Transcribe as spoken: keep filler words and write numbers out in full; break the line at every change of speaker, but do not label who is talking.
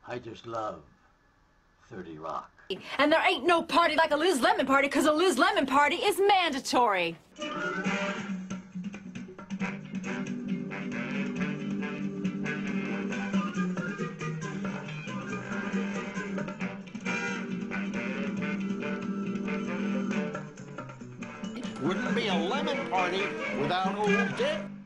I just love thirty Rock.
And there ain't no party like a Liz Lemon party, because a Liz Lemon party is mandatory.
Wouldn't be a lemon party without old Dick.